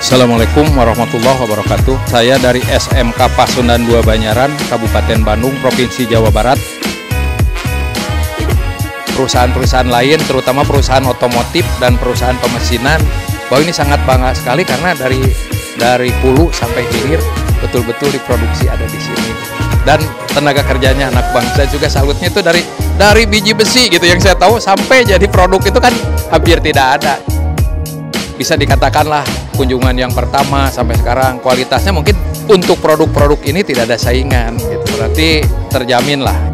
Assalamualaikum warahmatullahi wabarakatuh. Saya dari SMK Pasundan 2 Banyaran, Kabupaten Bandung, Provinsi Jawa Barat. Perusahaan-perusahaan lain, terutama perusahaan otomotif dan perusahaan pemesinan, bahwa ini sangat bangga sekali karena dari hulu sampai hilir betul-betul diproduksi ada di sini. Dan tenaga kerjanya anak bangsa juga salutnya itu dari biji besi gitu yang saya tahu sampai jadi produk itu kan hampir tidak ada. Bisa dikatakanlah kunjungan yang pertama sampai sekarang kualitasnya mungkin untuk produk-produk ini tidak ada saingan gitu. Berarti terjamin lah